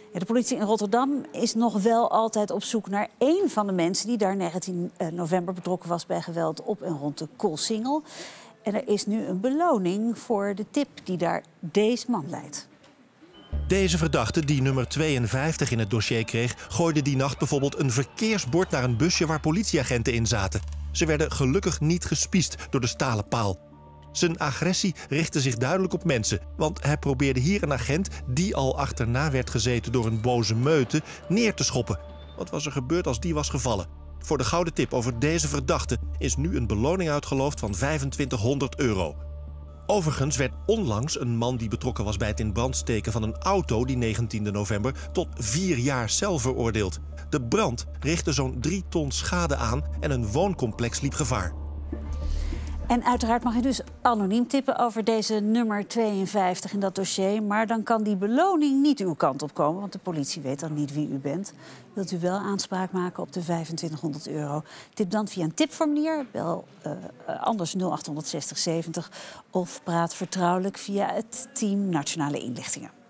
De politie in Rotterdam is nog wel altijd op zoek naar één van de mensen die daar 19 november betrokken was bij geweld op en rond de Coolsingel. En er is nu een beloning voor de tip die daar deze man leidt. Deze verdachte, die nummer 52 in het dossier kreeg, gooide die nacht bijvoorbeeld een verkeersbord naar een busje waar politieagenten in zaten. Ze werden gelukkig niet gespiesd door de stalen paal. Zijn agressie richtte zich duidelijk op mensen, want hij probeerde hier een agent, die al achterna werd gezeten door een boze meute, neer te schoppen. Wat was er gebeurd als die was gevallen? Voor de gouden tip over deze verdachte is nu een beloning uitgeloofd van €2500. Overigens werd onlangs een man die betrokken was bij het in brand steken van een auto die 19e november tot 4 jaar cel veroordeeld. De brand richtte zo'n 3 ton schade aan en een wooncomplex liep gevaar. En uiteraard mag u dus anoniem tippen over deze nummer 52 in dat dossier. Maar dan kan die beloning niet uw kant op komen, want de politie weet dan niet wie u bent. Wilt u wel aanspraak maken op de €2500? Tip dan via een tipformulier, bel anders 0800 60 70 of praat vertrouwelijk via het team Nationale Inlichtingen.